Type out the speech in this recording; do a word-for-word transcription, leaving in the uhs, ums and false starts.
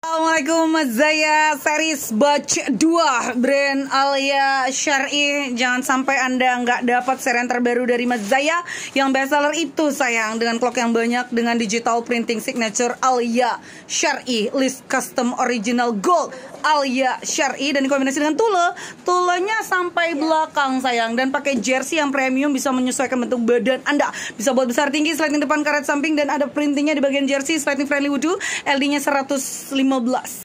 Assalamualaikum, Mas Zaya series batch dua brand Alia Syar'i. Jangan sampai Anda nggak dapat serian terbaru dari Mas Zaya yang bestseller itu sayang, dengan clock yang banyak, dengan digital printing signature Alia Syar'i, list custom original gold Alia Syar'i, dan dikombinasi dengan tule. Tulenya sampai belakang sayang, dan pakai jersey yang premium, bisa menyesuaikan bentuk badan Anda, bisa buat besar tinggi, sliding depan, karet samping, dan ada printingnya di bagian jersey, sliding friendly wudhu, L D-nya seratus lima belas.